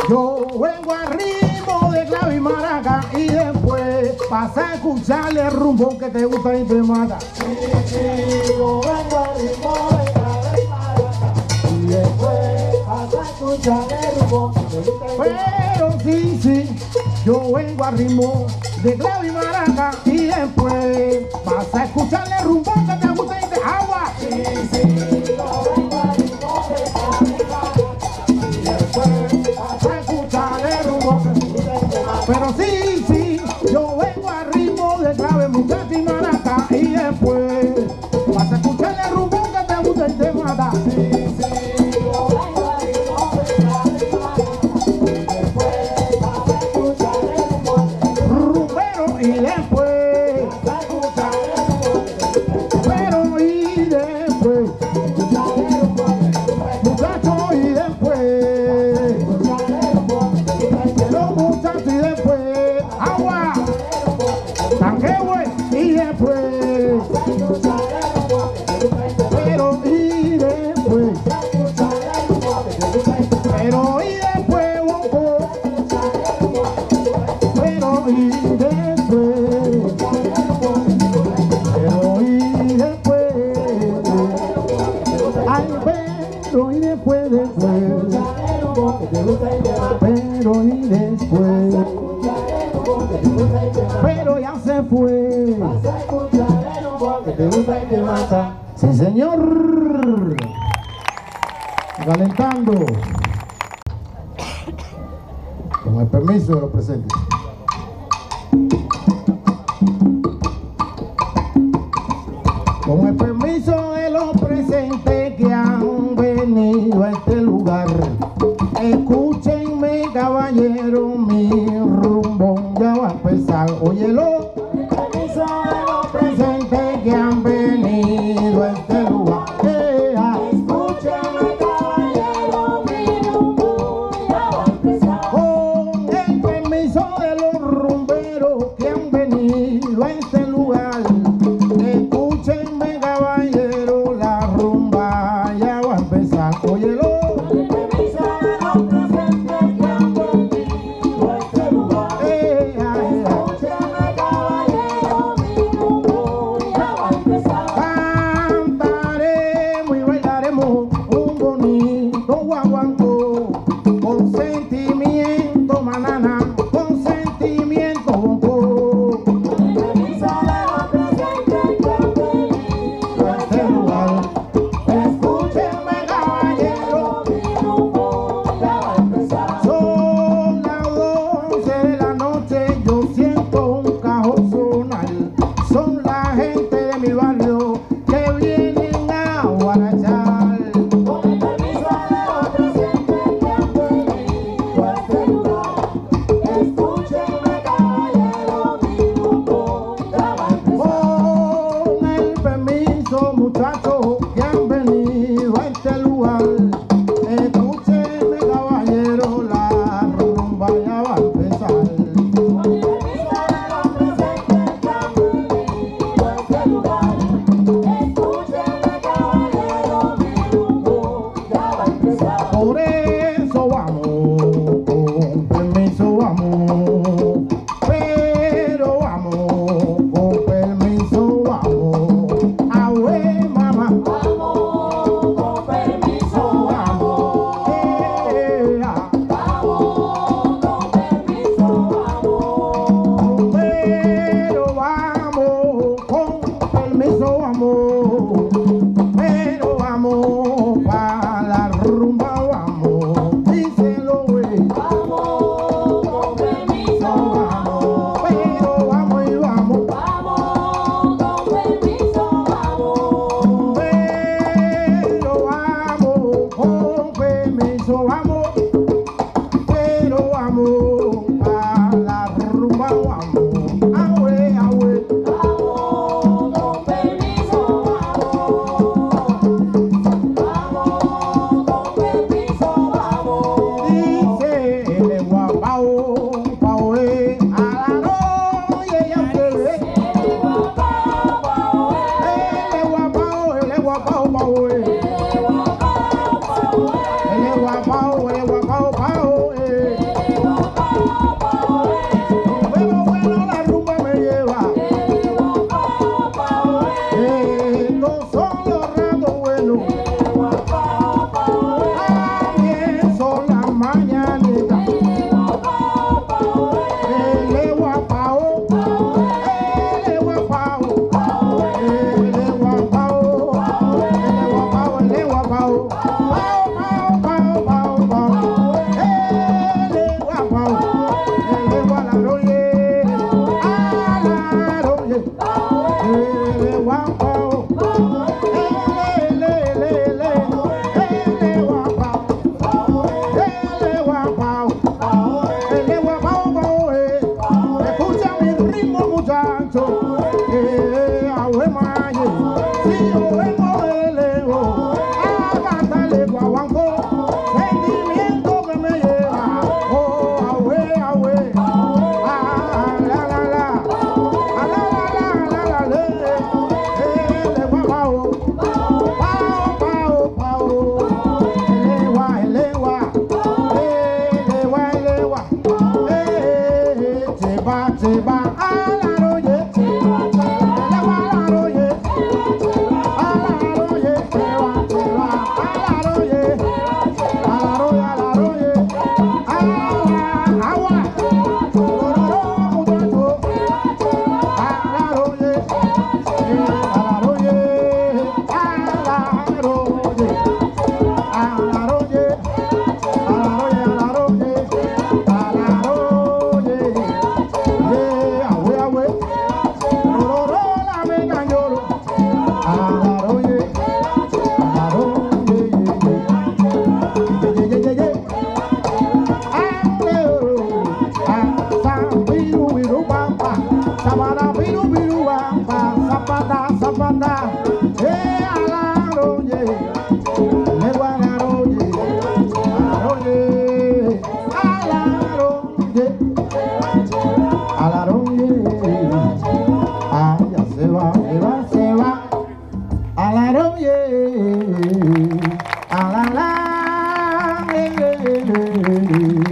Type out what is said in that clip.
Yo vengo al ritmo de clave y maraca y después pasa a escucharle el rumbo que te gusta y te mata. Yo vengo al ritmo de clave y maraca y después pasa a escucharle el rumbo que te gusta y te mata. Pero sí, yo vengo al ritmo de clave y maraca y después vas a escucharle el rumbo que te gusta y te agua. Yo vengo al ritmo de clave y maraca y después Vas a escucharle el rumbo que te gusta y te mata. Pero sí, yo vengo al ritmo de clave, muchacha y maraca y después vas a escucharle el rumbo que te gusta y te mata. yo vengo al ritmo de clave y maraca y después pasa a escucharle el rumbo que te gusta. Rumbero y después, Pasa a escucharle el rumbo que te gusta. pero y después, Escucharle el rumbo que te gusta. muchacho y después, Escucharle el rumbo que te gusta y te los muchachos y después, agua, tanquehue y después, pero y después, pero y después, bongo, pero y después, pero y después, ay, pero y después, pero y después, pero ya se fue. Sí, señor. Calentando. Con el permiso de los presentes. Con el permiso de los presentes que han venido a este lugar, escúchenme, caballero, mi rumbo ya va a empezar. Óyelo. Permiso de los presentes que han venido a este lugar. Escúchame, caballero, mi rumbo ya va a empezar. Con el permiso de los rumberos que han venido a este lugar, escúchenme, caballero, la rumba ya va a empezar. Óyelo. Permiso de los presentes que han venido a este se va a la roye, se va a la roye, a la roye, se va a la roye, a la roye, a la roye, agua, agua, muchacho, a la roye, a la roye, a la roye, a la roye, a la roye, a la roye, a la roye, yeah, agüe, agüe, la mena lloro, a la roye, a la roye, yeah, yeah, yeah, yeah. A la la,